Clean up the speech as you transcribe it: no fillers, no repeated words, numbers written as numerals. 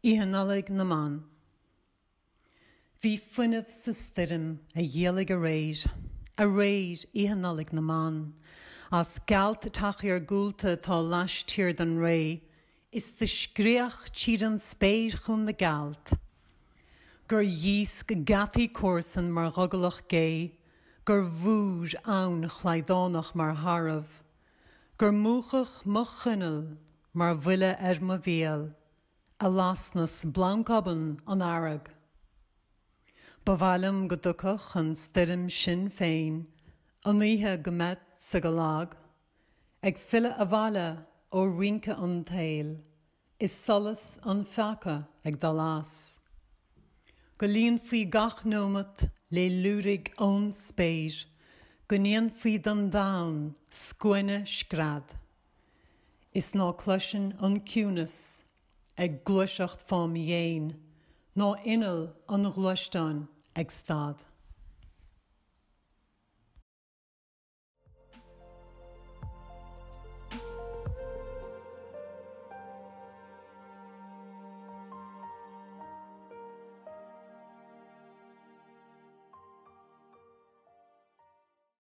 Nollaig na mBan. Bhí fuinneamh sa stirim a dhéalaigh a réir Nollaig na mBan, as gearailt tachaí ar gúlta tá laistír den ré, is de scríoch tír an spéir chun na gearailt. Gur dhíos go gataí cuasain mar rugalach gé, gur bhúr ann chlaidánach mar tharmh, gur múchach mo chunnel mar bhuile mo bhéal, a lasnas blancaban an aireg. Ba bhailim go ducach an stirim sin féin, an ihe go met sa go lag, ag fille a bhaile ó rinke an tail, is solas an feacha ag dá las. Go líon faoi gach nómat le lúrig ón spéir, go níon faoi don daun scuine scrad. Is ná cluisin an ciúnas ag gluiseacht fám dhéin, ná inal an Ó'Riordain ag stad.